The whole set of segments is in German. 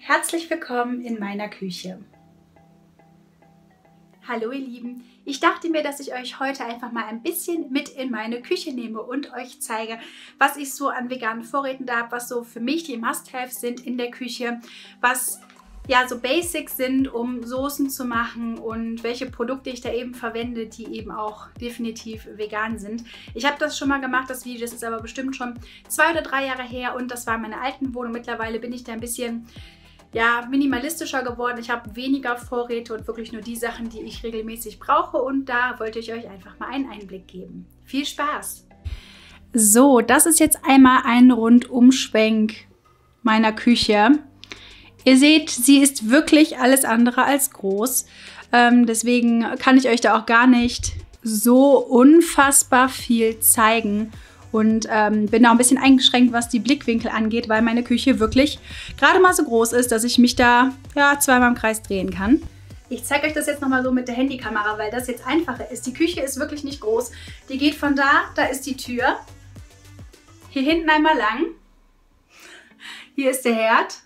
Herzlich willkommen in meiner Küche. Hallo ihr Lieben, ich dachte mir, dass ich euch heute einfach mal ein bisschen mit in meine Küche nehme und euch zeige, was ich so an veganen Vorräten da habe, was so für mich die Must-Haves sind in der Küche, was ja so Basics sind, um Soßen zu machen und welche Produkte ich da eben verwende, die eben auch definitiv vegan sind. Ich habe das schon mal gemacht, das Video, das ist aber bestimmt schon 2 oder 3 Jahre her und das war in meiner alten Wohnung. Mittlerweile bin ich da ein bisschen minimalistischer geworden. Ich habe weniger Vorräte und wirklich nur die Sachen, die ich regelmäßig brauche und da wollte ich euch einfach mal einen Einblick geben. Viel Spaß! So, das ist jetzt einmal ein Rundumschwenk meiner Küche. Ihr seht, sie ist wirklich alles andere als groß. Deswegen kann ich euch da auch gar nicht so unfassbar viel zeigen. Und bin da ein bisschen eingeschränkt, was die Blickwinkel angeht, weil meine Küche wirklich gerade mal so groß ist, dass ich mich da zweimal im Kreis drehen kann. Ich zeige euch das jetzt nochmal so mit der Handykamera, weil das jetzt einfacher ist. Die Küche ist wirklich nicht groß. Die geht von da ist die Tür. Hier hinten einmal lang. Hier ist der Herd.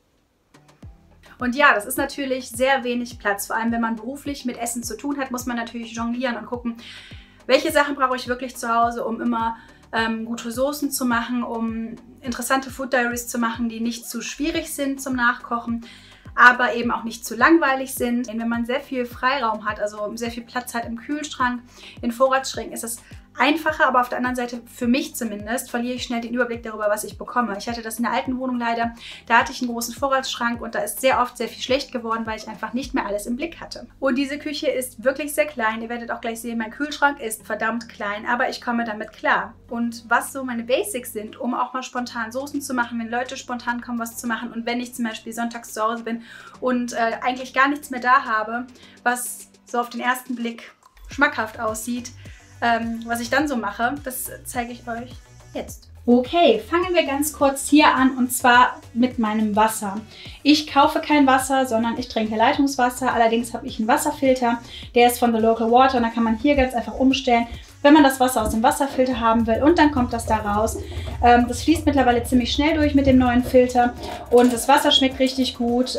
Und ja, das ist natürlich sehr wenig Platz. Vor allem, wenn man beruflich mit Essen zu tun hat, muss man natürlich jonglieren und gucken, welche Sachen brauche ich wirklich zu Hause, um immer gute Soßen zu machen, um interessante Food Diaries zu machen, die nicht zu schwierig sind zum Nachkochen, aber eben auch nicht zu langweilig sind. Wenn man sehr viel Freiraum hat, also sehr viel Platz hat im Kühlschrank, in Vorratsschränken, ist es einfacher, aber auf der anderen Seite, für mich zumindest, verliere ich schnell den Überblick darüber, was ich bekomme. Ich hatte das in der alten Wohnung leider, da hatte ich einen großen Vorratsschrank und da ist sehr oft sehr viel schlecht geworden, weil ich einfach nicht mehr alles im Blick hatte. Und diese Küche ist wirklich sehr klein. Ihr werdet auch gleich sehen, mein Kühlschrank ist verdammt klein, aber ich komme damit klar. Und was so meine Basics sind, um auch mal spontan Soßen zu machen, wenn Leute spontan kommen, was zu machen und wenn ich zum Beispiel sonntags zu Hause bin und eigentlich gar nichts mehr da habe, was so auf den ersten Blick schmackhaft aussieht, was ich dann so mache, das zeige ich euch jetzt. Okay, fangen wir ganz kurz hier an und zwar mit meinem Wasser. Ich kaufe kein Wasser, sondern ich trinke Leitungswasser. Allerdings habe ich einen Wasserfilter, der ist von The Local Water und da kann man hier ganz einfach umstellen, wenn man das Wasser aus dem Wasserfilter haben will und dann kommt das da raus. Das fließt mittlerweile ziemlich schnell durch mit dem neuen Filter und das Wasser schmeckt richtig gut.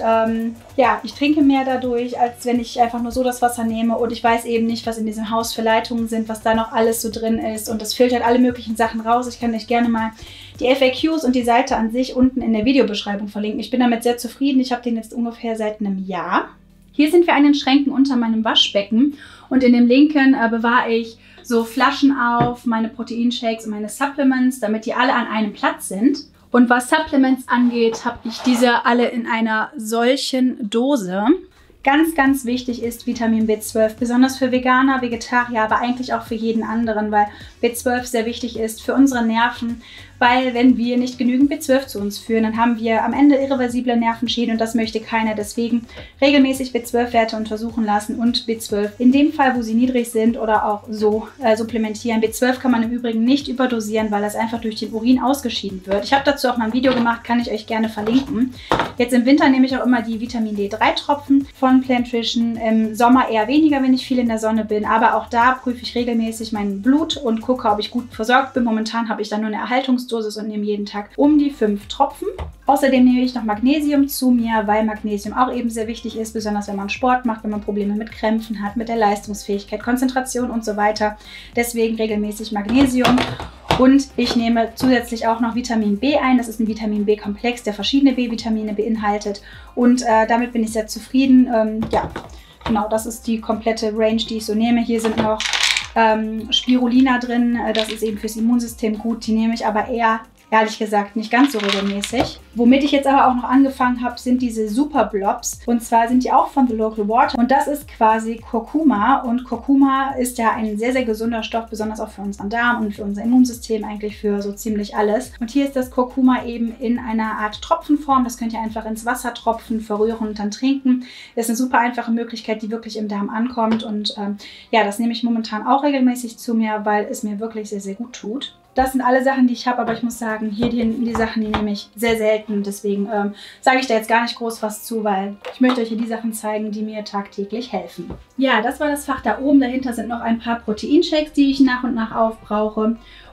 Ja, ich trinke mehr dadurch, als wenn ich einfach nur so das Wasser nehme und ich weiß eben nicht, was in diesem Haus für Leitungen sind, was da noch alles so drin ist und das filtert alle möglichen Sachen raus. Ich kann euch gerne mal die FAQs und die Seite an sich unten in der Videobeschreibung verlinken. Ich bin damit sehr zufrieden. Ich habe den jetzt ungefähr seit einem Jahr. Hier sind wir an den Schränken unter meinem Waschbecken und in dem linken bewahre ich so Flaschen auf, meine Proteinshakes und meine Supplements, damit die alle an einem Platz sind. Und was Supplements angeht, habe ich diese alle in einer solchen Dose. Ganz, ganz wichtig ist Vitamin B12, besonders für Veganer, Vegetarier, aber eigentlich auch für jeden anderen, weil B12 sehr wichtig ist für unsere Nerven, weil wenn wir nicht genügend B12 zu uns führen, dann haben wir am Ende irreversible Nervenschäden und das möchte keiner. Deswegen regelmäßig B12-Werte untersuchen lassen und B12 in dem Fall, wo sie niedrig sind oder auch so supplementieren. B12 kann man im Übrigen nicht überdosieren, weil das einfach durch den Urin ausgeschieden wird. Ich habe dazu auch mal ein Video gemacht, kann ich euch gerne verlinken. Jetzt im Winter nehme ich auch immer die Vitamin D3-Tropfen von Plantrition, im Sommer eher weniger, wenn ich viel in der Sonne bin, aber auch da prüfe ich regelmäßig mein Blut und gucke, ob ich gut versorgt bin. Momentan habe ich dann nur eine Erhaltungsdosis und nehme jeden Tag um die 5 Tropfen. Außerdem nehme ich noch Magnesium zu mir, weil Magnesium auch eben sehr wichtig ist, besonders wenn man Sport macht, wenn man Probleme mit Krämpfen hat, mit der Leistungsfähigkeit, Konzentration und so weiter. Deswegen regelmäßig Magnesium. Und ich nehme zusätzlich auch noch Vitamin B ein. Das ist ein Vitamin B-Komplex, der verschiedene B-Vitamine beinhaltet. Und damit bin ich sehr zufrieden. Ja, genau, das ist die komplette Range, die ich so nehme. Hier sind noch Spirulina drin. Das ist eben fürs Immunsystem gut. Die nehme ich aber ehrlich gesagt nicht ganz so regelmäßig. Womit ich jetzt aber auch noch angefangen habe, sind diese Super Blobs. Und zwar sind die auch von The Local Water. Und das ist quasi Kurkuma. Und Kurkuma ist ja ein sehr, sehr gesunder Stoff, besonders auch für unseren Darm und für unser Immunsystem, eigentlich für so ziemlich alles. Und hier ist das Kurkuma eben in einer Art Tropfenform. Das könnt ihr einfach ins Wasser tropfen, verrühren und dann trinken. Das ist eine super einfache Möglichkeit, die wirklich im Darm ankommt. Und ja, das nehme ich momentan auch regelmäßig zu mir, weil es mir wirklich sehr, sehr gut tut. Das sind alle Sachen, die ich habe, aber ich muss sagen, hier die Sachen, die nehme ich sehr selten. Deswegen sage ich da jetzt gar nicht groß was zu, weil ich möchte euch hier die Sachen zeigen, die mir tagtäglich helfen. Ja, das war das Fach da oben. Dahinter sind noch ein paar Proteinshakes, die ich nach und nach aufbrauche.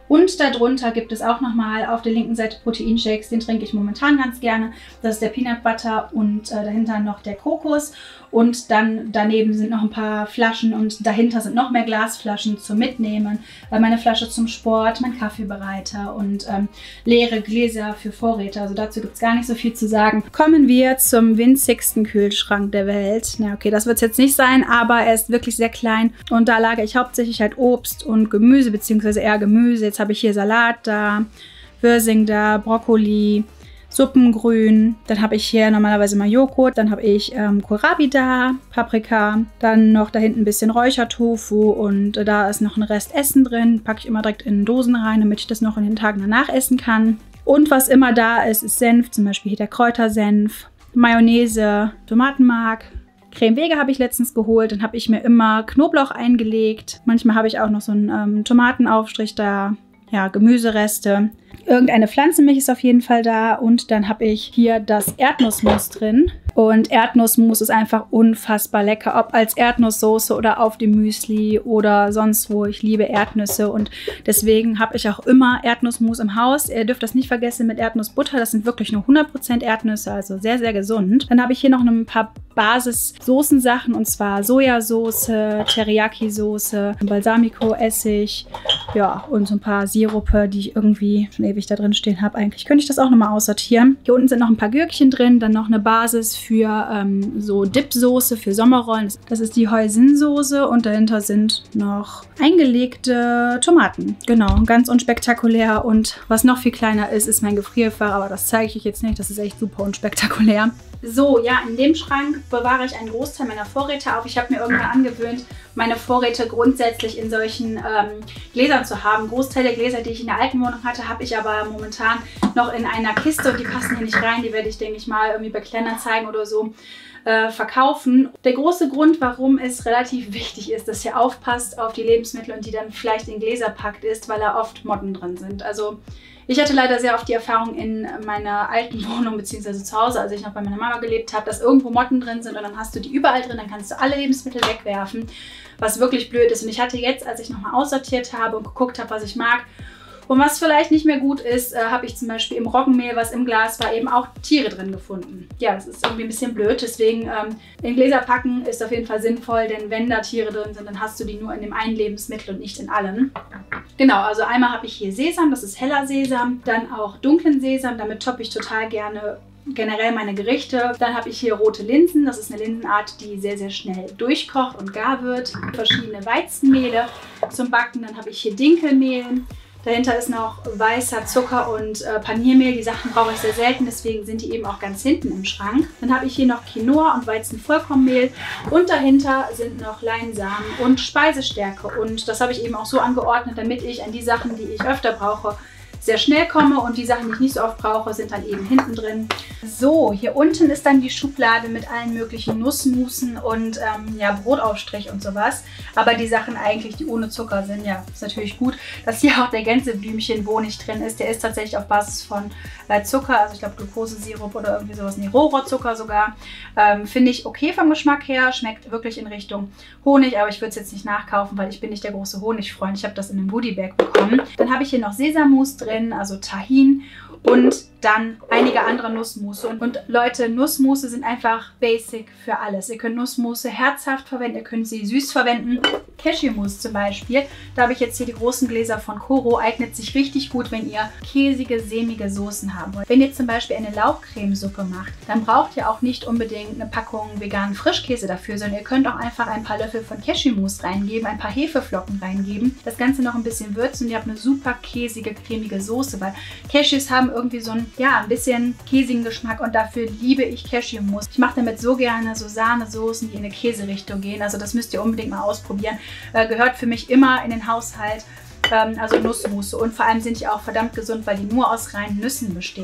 Und darunter gibt es auch nochmal auf der linken Seite Proteinshakes, den trinke ich momentan ganz gerne. Das ist der Peanut Butter und dahinter noch der Kokos. Und dann daneben sind noch ein paar Flaschen und dahinter sind noch mehr Glasflaschen zum Mitnehmen. Meine Flasche zum Sport, mein Kaffeebereiter und leere Gläser für Vorräte. Also dazu gibt es gar nicht so viel zu sagen. Kommen wir zum winzigsten Kühlschrank der Welt. Na okay, das wird es jetzt nicht sein, aber er ist wirklich sehr klein. Und da lagere ich hauptsächlich halt Obst und Gemüse, beziehungsweise eher Gemüse. Jetzt habe ich hier Salat da, Wirsing da, Brokkoli, Suppengrün, dann habe ich hier normalerweise mal Joghurt, dann habe ich Kohlrabi da, Paprika, dann noch da hinten ein bisschen Räuchertofu und da ist noch ein Rest Essen drin, packe ich immer direkt in Dosen rein, damit ich das noch in den Tagen danach essen kann. Und was immer da ist, ist Senf, zum Beispiel hier der Kräutersenf, Mayonnaise, Tomatenmark. Creme Vega habe ich letztens geholt, dann habe ich mir immer Knoblauch eingelegt. Manchmal habe ich auch noch so einen Tomatenaufstrich da, ja, Gemüsereste. Irgendeine Pflanzenmilch ist auf jeden Fall da und dann habe ich hier das Erdnussmus drin. Und Erdnussmus ist einfach unfassbar lecker, ob als Erdnusssoße oder auf dem Müsli oder sonst wo. Ich liebe Erdnüsse und deswegen habe ich auch immer Erdnussmus im Haus. Ihr dürft das nicht vergessen mit Erdnussbutter, das sind wirklich nur 100% Erdnüsse, also sehr, sehr gesund. Dann habe ich hier noch ein paar Basis-Soßensachen und zwar Sojasauce, Teriyaki-Soße, Balsamico-Essig, ja, und so ein paar Sirupe, die ich irgendwie schon ewig da drin stehen habe. Eigentlich könnte ich das auch nochmal aussortieren. Hier unten sind noch ein paar Gürkchen drin, dann noch eine Basis für so Dipsoße für Sommerrollen. Das ist die Hoisinsoße und dahinter sind noch eingelegte Tomaten. Genau, ganz unspektakulär. Und was noch viel kleiner ist, ist mein Gefrierfach, aber das zeige ich euch jetzt nicht. Das ist echt super unspektakulär. So, ja, in dem Schrank bewahre ich einen Großteil meiner Vorräte auf. Ich habe mir irgendwann angewöhnt, meine Vorräte grundsätzlich in solchen Gläsern zu haben. Großteil der Gläser, die ich in der alten Wohnung hatte, habe ich aber momentan noch in einer Kiste und die passen hier nicht rein. Die werde ich, denke ich mal, irgendwie bei Kleinanzeigen oder so verkaufen. Der große Grund, warum es relativ wichtig ist, dass ihr aufpasst auf die Lebensmittel und die dann vielleicht in Gläser packt, ist, weil da oft Motten drin sind. Also ich hatte leider sehr oft die Erfahrung in meiner alten Wohnung bzw. zu Hause, als ich noch bei meiner Mama gelebt habe, dass irgendwo Motten drin sind und dann hast du die überall drin, dann kannst du alle Lebensmittel wegwerfen, was wirklich blöd ist. Und ich hatte jetzt, als ich nochmal aussortiert habe und geguckt habe, was ich mag und was vielleicht nicht mehr gut ist, habe ich zum Beispiel im Roggenmehl, was im Glas war, eben auch Tiere drin gefunden. Ja, das ist irgendwie ein bisschen blöd, deswegen in Gläser packen ist auf jeden Fall sinnvoll, denn wenn da Tiere drin sind, dann hast du die nur in dem einen Lebensmittel und nicht in allen. Genau, also einmal habe ich hier Sesam, das ist heller Sesam, dann auch dunklen Sesam, damit toppe ich total gerne generell meine Gerichte. Dann habe ich hier rote Linsen, das ist eine Linsenart, die sehr, sehr schnell durchkocht und gar wird. Verschiedene Weizenmehle zum Backen, dann habe ich hier Dinkelmehl. Dahinter ist noch weißer Zucker und Paniermehl. Die Sachen brauche ich sehr selten, deswegen sind die eben auch ganz hinten im Schrank. Dann habe ich hier noch Quinoa und Weizenvollkornmehl und dahinter sind noch Leinsamen und Speisestärke. Und das habe ich eben auch so angeordnet, damit ich an die Sachen, die ich öfter brauche, sehr schnell komme und die Sachen, die ich nicht so oft brauche, sind dann eben hinten drin. So, hier unten ist dann die Schublade mit allen möglichen Nussmusen und ja, Brotaufstrich und sowas. Aber die Sachen eigentlich, die ohne Zucker sind, ja, ist natürlich gut, dass hier auch der Gänseblümchen-Honig drin ist. Der ist tatsächlich auf Basis von Zucker, also ich glaube Glukosesirup oder irgendwie sowas, nee, Rohrzucker sogar. Finde ich okay vom Geschmack her, schmeckt wirklich in Richtung Honig, aber ich würde es jetzt nicht nachkaufen, weil ich bin nicht der große Honigfreund. Ich habe das in einem Goodiebag bekommen. Dann habe ich hier noch Sesammus drin, also Tahin und dann einige andere Nussmusse. Und Leute, Nussmusse sind einfach basic für alles. Ihr könnt Nussmusse herzhaft verwenden, ihr könnt sie süß verwenden. Cashewmus zum Beispiel, da habe ich jetzt hier die großen Gläser von Koro, eignet sich richtig gut, wenn ihr käsige, sämige Soßen haben wollt. Wenn ihr zum Beispiel eine Lauchcremesuppe macht, dann braucht ihr auch nicht unbedingt eine Packung veganen Frischkäse dafür, sondern ihr könnt auch einfach ein paar Löffel von Cashewmus reingeben, ein paar Hefeflocken reingeben, das Ganze noch ein bisschen würzen und ihr habt eine super käsige, cremige Soße, weil Cashews haben irgendwie so einen, ja, ein bisschen käsigen Geschmack und dafür liebe ich Cashewmus. Ich mache damit so gerne so Sahnesoßen, die in eine Käserichtung gehen, also das müsst ihr unbedingt mal ausprobieren. Gehört für mich immer in den Haushalt, also Nussmusse. Und vor allem sind die auch verdammt gesund, weil die nur aus reinen Nüssen bestehen.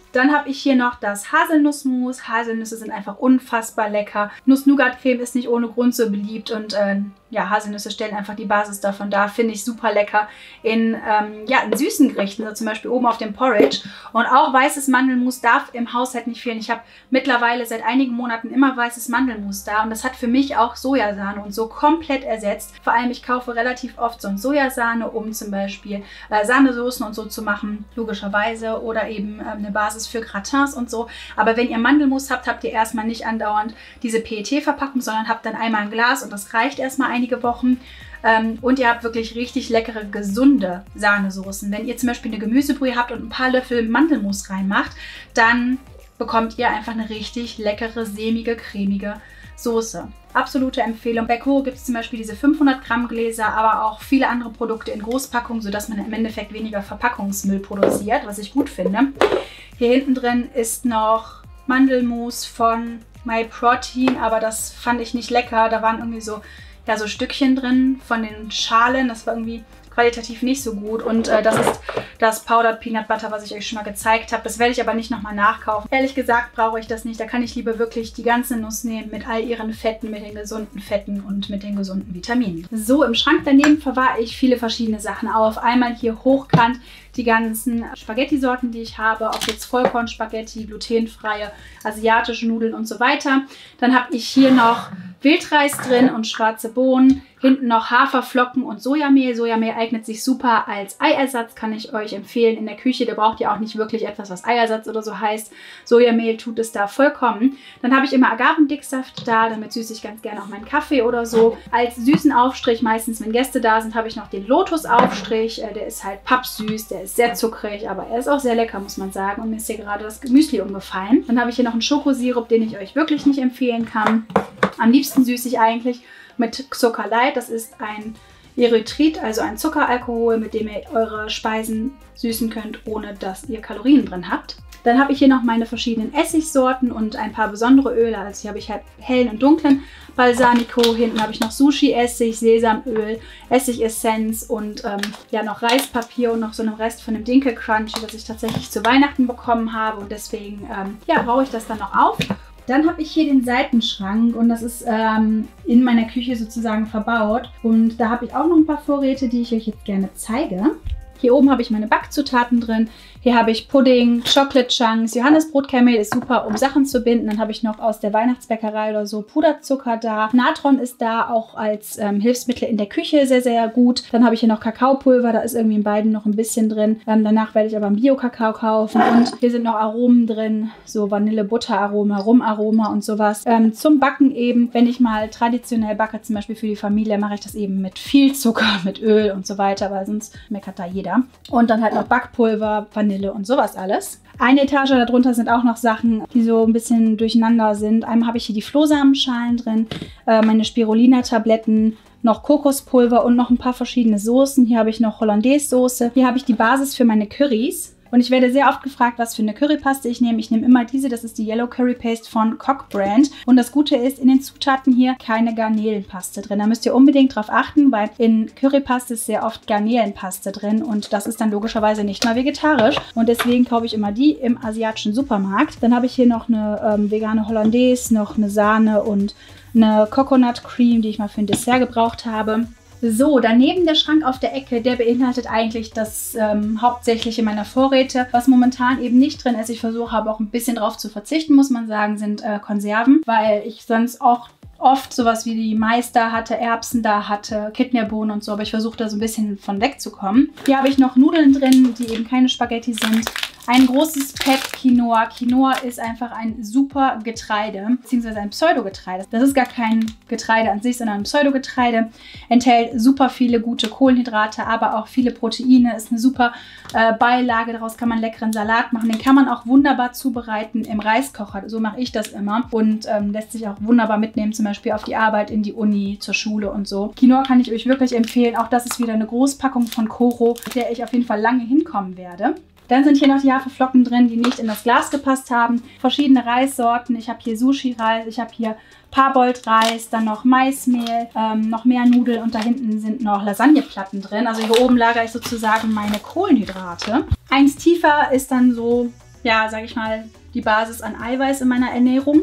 Dann habe ich hier noch das Haselnussmus. Haselnüsse sind einfach unfassbar lecker. Nuss-Nougat-Creme ist nicht ohne Grund so beliebt und ja, Haselnüsse stellen einfach die Basis davon dar. Finde ich super lecker in süßen Gerichten, so zum Beispiel oben auf dem Porridge. Und auch weißes Mandelmus darf im Haushalt nicht fehlen. Ich habe mittlerweile seit einigen Monaten immer weißes Mandelmus da und das hat für mich auch Sojasahne und so komplett ersetzt. Vor allem, ich kaufe relativ oft so ein Sojasahne, um zum Beispiel Sahnesoßen und so zu machen, logischerweise, oder eben eine Basis für Gratins und so. Aber wenn ihr Mandelmus habt, habt ihr erstmal nicht andauernd diese PET-Verpackung, sondern habt dann einmal ein Glas und das reicht erstmal einige Wochen. Und ihr habt wirklich richtig leckere, gesunde Sahnesoßen. Wenn ihr zum Beispiel eine Gemüsebrühe habt und ein paar Löffel Mandelmus reinmacht, dann bekommt ihr einfach eine richtig leckere, sämige, cremige Soße. Absolute Empfehlung. Bei Koro gibt es zum Beispiel diese 500 Gramm Gläser, aber auch viele andere Produkte in Großpackungen, sodass man im Endeffekt weniger Verpackungsmüll produziert, was ich gut finde. Hier hinten drin ist noch Mandelmus von MyProtein, aber das fand ich nicht lecker. Da waren irgendwie so Stückchen drin von den Schalen. Das war irgendwie qualitativ nicht so gut. Und das ist das Powdered Peanut Butter, was ich euch schon mal gezeigt habe. Das werde ich aber nicht nochmal nachkaufen. Ehrlich gesagt brauche ich das nicht. Da kann ich lieber wirklich die ganze Nuss nehmen mit all ihren Fetten, mit den gesunden Fetten und mit den gesunden Vitaminen. So, im Schrank daneben verwahre ich viele verschiedene Sachen auf. Einmal hier hochkant die ganzen Spaghetti-Sorten, die ich habe, ob jetzt Vollkornspaghetti, glutenfreie, asiatische Nudeln und so weiter. Dann habe ich hier noch Wildreis drin und schwarze Bohnen. Hinten noch Haferflocken und Sojamehl. Sojamehl eignet sich super als Eiersatz, kann ich euch empfehlen in der Küche. Da braucht ihr auch nicht wirklich etwas, was Eiersatz oder so heißt. Sojamehl tut es da vollkommen. Dann habe ich immer Agavendicksaft da, damit süße ich ganz gerne auch meinen Kaffee oder so. Als süßen Aufstrich, meistens wenn Gäste da sind, habe ich noch den Lotus-Aufstrich. Der ist halt pappsüß, der ist sehr zuckrig, aber er ist auch sehr lecker, muss man sagen. Und mir ist hier gerade das Müsli umgefallen. Dann habe ich hier noch einen Schokosirup, den ich euch wirklich nicht empfehlen kann. Am liebsten süße ich eigentlich mit Zucker Light. Das ist ein Erythrit, also ein Zuckeralkohol, mit dem ihr eure Speisen süßen könnt, ohne dass ihr Kalorien drin habt. Dann habe ich hier noch meine verschiedenen Essigsorten und ein paar besondere Öle. Also hier habe ich halt hellen und dunklen Balsamico. Hinten habe ich noch Sushi-Essig, Sesamöl, Essigessenz und noch Reispapier und noch so einen Rest von dem Dinkel-Crunchy, das ich tatsächlich zu Weihnachten bekommen habe. Und deswegen brauche ich das dann noch auf. Dann habe ich hier den Seitenschrank und das ist in meiner Küche sozusagen verbaut. Und da habe ich auch noch ein paar Vorräte, die ich euch jetzt gerne zeige. Hier oben habe ich meine Backzutaten drin. Hier habe ich Pudding, Chocolate Chunks, Johannisbrotkaramell ist super, um Sachen zu binden. Dann habe ich noch aus der Weihnachtsbäckerei oder so Puderzucker da. Natron ist da auch als Hilfsmittel in der Küche sehr, sehr gut. Dann habe ich hier noch Kakaopulver, da ist irgendwie in beiden noch ein bisschen drin. Danach werde ich aber einen Bio-Kakao kaufen. Und hier sind noch Aromen drin, so Vanille-Butter-Aroma, Rum-Aroma und sowas. Zum Backen eben, wenn ich mal traditionell backe, zum Beispiel für die Familie, mache ich das eben mit viel Zucker, mit Öl und so weiter, weil sonst meckert da jeder. Und dann halt noch Backpulver, Vanille und sowas alles. Eine Etage darunter sind auch noch Sachen, die so ein bisschen durcheinander sind. Einmal habe ich hier die Flohsamenschalen drin, meine Spirulina-Tabletten, noch Kokospulver und noch ein paar verschiedene Soßen. Hier habe ich noch Hollandaise-Soße. Hier habe ich die Basis für meine Currys. Und ich werde sehr oft gefragt, was für eine Currypaste ich nehme. Ich nehme immer diese, das ist die Yellow Curry Paste von Cock Brand. Und das Gute ist, in den Zutaten hier keine Garnelenpaste drin. Da müsst ihr unbedingt drauf achten, weil in Currypaste ist sehr oft Garnelenpaste drin. Und das ist dann logischerweise nicht mal vegetarisch. Und deswegen kaufe ich immer die im asiatischen Supermarkt. Dann habe ich hier noch eine vegane Hollandaise, noch eine Sahne und eine Coconut Cream, die ich mal für ein Dessert gebraucht habe. So, daneben der Schrank auf der Ecke, der beinhaltet eigentlich das Hauptsächliche meiner Vorräte. Was momentan eben nicht drin ist, ich versuche aber auch ein bisschen drauf zu verzichten, muss man sagen, sind Konserven, weil ich sonst auch oft sowas wie die Mais da hatte, Erbsen da hatte, Kidneybohnen und so, aber ich versuche da so ein bisschen von wegzukommen. Hier habe ich noch Nudeln drin, die eben keine Spaghetti sind. Ein großes Pack Quinoa. Quinoa ist einfach ein super Getreide, beziehungsweise ein Pseudogetreide. Das ist gar kein Getreide an sich, sondern ein Pseudogetreide. Enthält super viele gute Kohlenhydrate, aber auch viele Proteine. Ist eine super Beilage. Daraus kann man leckeren Salat machen. Den kann man auch wunderbar zubereiten im Reiskocher. So mache ich das immer. Und lässt sich auch wunderbar mitnehmen, zum Beispiel auf die Arbeit, in die Uni, zur Schule und so. Quinoa kann ich euch wirklich empfehlen. Auch das ist wieder eine Großpackung von Koro, mit der ich auf jeden Fall lange hinkommen werde. Dann sind hier noch die Haferflocken drin, die nicht in das Glas gepasst haben. Verschiedene Reissorten. Ich habe hier Sushi-Reis, ich habe hier Parboiled-Reis, dann noch Maismehl, noch mehr Nudeln und da hinten sind noch Lasagneplatten drin. Also hier oben lagere ich sozusagen meine Kohlenhydrate. Eins tiefer ist dann so ja, sage ich mal, die Basis an Eiweiß in meiner Ernährung.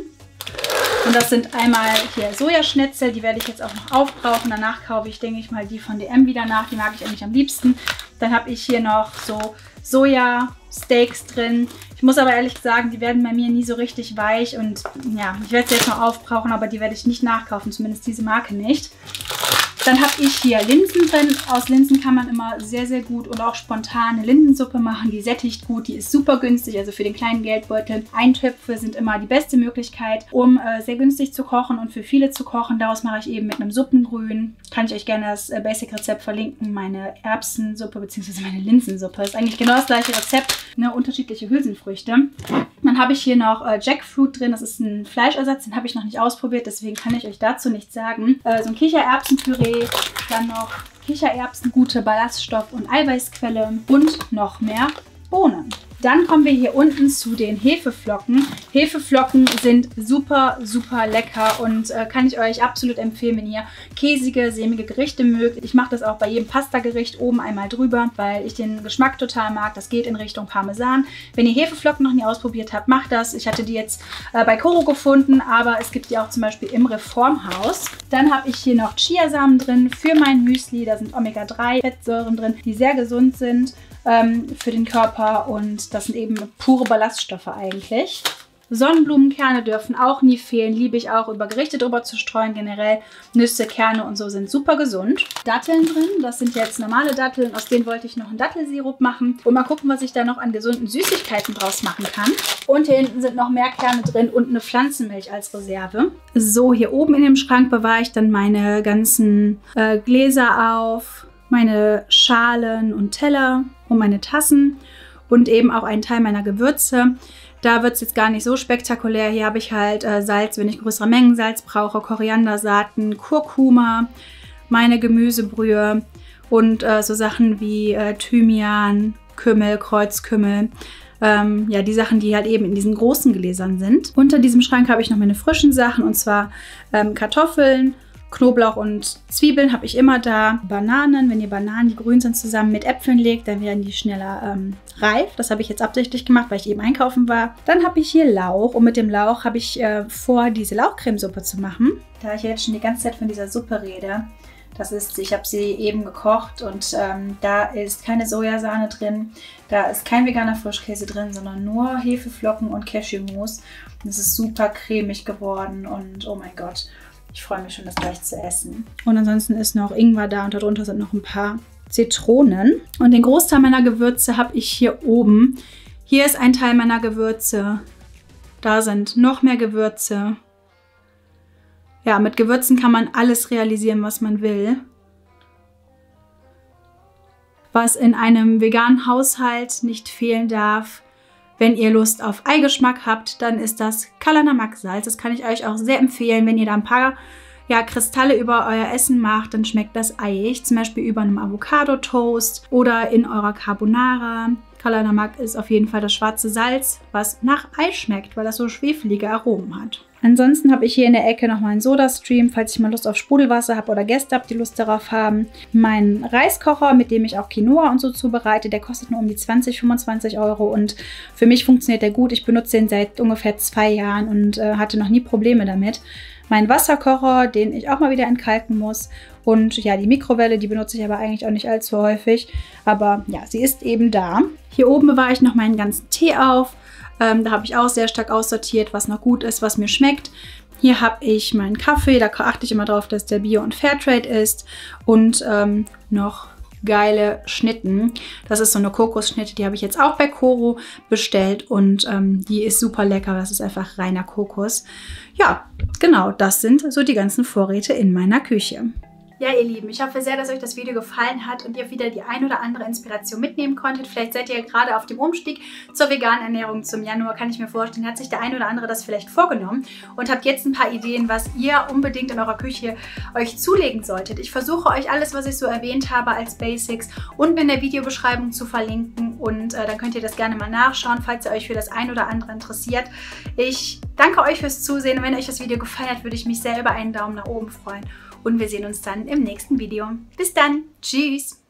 Und das sind einmal hier Sojaschnitzel, die werde ich jetzt auch noch aufbrauchen. Danach kaufe ich, denke ich mal, die von DM wieder nach. Die mag ich eigentlich am liebsten. Dann habe ich hier noch so Sojasteaks drin. Ich muss aber ehrlich sagen, die werden bei mir nie so richtig weich. Und ja, ich werde sie jetzt noch aufbrauchen, aber die werde ich nicht nachkaufen, zumindest diese Marke nicht. Dann habe ich hier Linsen drin. Aus Linsen kann man immer sehr, sehr gut und auch spontan eine Linsensuppe machen. Die sättigt gut, die ist super günstig, also für den kleinen Geldbeutel. Eintöpfe sind immer die beste Möglichkeit, um sehr günstig zu kochen und für viele zu kochen. Daraus mache ich eben mit einem Suppengrün. Kann ich euch gerne das Basic-Rezept verlinken. Meine Erbsensuppe bzw. meine Linsensuppe. Das ist eigentlich genau das gleiche Rezept, ne, unterschiedliche Hülsenfrüchte. Dann habe ich hier noch Jackfruit drin. Das ist ein Fleischersatz, den habe ich noch nicht ausprobiert, deswegen kann ich euch dazu nichts sagen. So ein Kichererbsenpüree. Dann noch Kichererbsen, gute Ballaststoff- und Eiweißquelle und noch mehr Bohnen. Dann kommen wir hier unten zu den Hefeflocken. Hefeflocken sind super, super lecker und kann ich euch absolut empfehlen, wenn ihr käsige, sämige Gerichte mögt. Ich mache das auch bei jedem Pasta-Gericht oben einmal drüber, weil ich den Geschmack total mag. Das geht in Richtung Parmesan. Wenn ihr Hefeflocken noch nie ausprobiert habt, macht das. Ich hatte die jetzt bei Koro gefunden, aber es gibt die auch zum Beispiel im Reformhaus. Dann habe ich hier noch Chiasamen drin für mein Müsli. Da sind Omega-3-Fettsäuren drin, die sehr gesund sind für den Körper und das sind eben pure Ballaststoffe eigentlich. Sonnenblumenkerne dürfen auch nie fehlen, liebe ich auch, über Gerichte drüber zu streuen generell. Nüsse, Kerne und so sind super gesund. Datteln drin, das sind jetzt normale Datteln, aus denen wollte ich noch einen Dattelsirup machen und mal gucken, was ich da noch an gesunden Süßigkeiten draus machen kann. Und hier hinten sind noch mehr Kerne drin und eine Pflanzenmilch als Reserve. So, hier oben in dem Schrank bewahre ich dann meine ganzen Gläser auf, meine Schalen und Teller und meine Tassen und eben auch einen Teil meiner Gewürze. Da wird es jetzt gar nicht so spektakulär. Hier habe ich halt Salz, wenn ich größere Mengen Salz brauche, Koriandersaaten, Kurkuma, meine Gemüsebrühe und so Sachen wie Thymian, Kümmel, Kreuzkümmel. Ja, die Sachen, die halt eben in diesen großen Gläsern sind. Unter diesem Schrank habe ich noch meine frischen Sachen und zwar Kartoffeln, Knoblauch und Zwiebeln habe ich immer da. Bananen, wenn ihr Bananen, die grün sind, zusammen mit Äpfeln legt, dann werden die schneller reif. Das habe ich jetzt absichtlich gemacht, weil ich eben einkaufen war. Dann habe ich hier Lauch und mit dem Lauch habe ich vor, diese Lauchcremesuppe zu machen. Da ich jetzt schon die ganze Zeit von dieser Suppe rede, das ist, ich habe sie eben gekocht und da ist keine Sojasahne drin, da ist kein veganer Frischkäse drin, sondern nur Hefeflocken und Cashewmus. Und es ist super cremig geworden und oh mein Gott. Ich freue mich schon, das gleich zu essen. Und ansonsten ist noch Ingwer da und darunter sind noch ein paar Zitronen. Und den Großteil meiner Gewürze habe ich hier oben. Hier ist ein Teil meiner Gewürze. Da sind noch mehr Gewürze. Ja, mit Gewürzen kann man alles realisieren, was man will. Was in einem veganen Haushalt nicht fehlen darf. Wenn ihr Lust auf Eigeschmack habt, dann ist das Kalanamak-Salz. Das kann ich euch auch sehr empfehlen. Wenn ihr da ein paar Kristalle über euer Essen macht, dann schmeckt das eiig. Zum Beispiel über einem Avocado-Toast oder in eurer Carbonara. Kalanamak ist auf jeden Fall das schwarze Salz, was nach Ei schmeckt, weil das so schwefelige Aromen hat. Ansonsten habe ich hier in der Ecke noch meinen Soda-Stream, falls ich mal Lust auf Sprudelwasser habe oder Gäste habt, die Lust darauf haben. Meinen Reiskocher, mit dem ich auch Quinoa und so zubereite, der kostet nur um die 20, 25 Euro und für mich funktioniert der gut. Ich benutze den seit ungefähr 2 Jahren und hatte noch nie Probleme damit. Mein Wasserkocher, den ich auch mal wieder entkalken muss. Und ja, die Mikrowelle, die benutze ich aber eigentlich auch nicht allzu häufig. Aber ja, sie ist eben da. Hier oben bewahre ich noch meinen ganzen Tee auf. Da habe ich auch sehr stark aussortiert, was noch gut ist, was mir schmeckt. Hier habe ich meinen Kaffee, da achte ich immer drauf, dass der Bio- und Fairtrade ist. Und noch geile Schnitten. Das ist so eine Kokosschnitte, die habe ich jetzt auch bei Koro bestellt und die ist super lecker. Das ist einfach reiner Kokos. Ja, genau, das sind so die ganzen Vorräte in meiner Küche. Ja, ihr Lieben, ich hoffe sehr, dass euch das Video gefallen hat und ihr wieder die ein oder andere Inspiration mitnehmen konntet. Vielleicht seid ihr gerade auf dem Umstieg zur veganen Ernährung zum Januar, kann ich mir vorstellen, hat sich der ein oder andere das vielleicht vorgenommen und habt jetzt ein paar Ideen, was ihr unbedingt in eurer Küche euch zulegen solltet. Ich versuche euch alles, was ich so erwähnt habe, als Basics unten in der Videobeschreibung zu verlinken und dann könnt ihr das gerne mal nachschauen, falls ihr euch für das ein oder andere interessiert. Ich danke euch fürs Zusehen und wenn euch das Video gefallen hat, würde ich mich sehr über einen Daumen nach oben freuen. Und wir sehen uns dann im nächsten Video. Bis dann. Tschüss.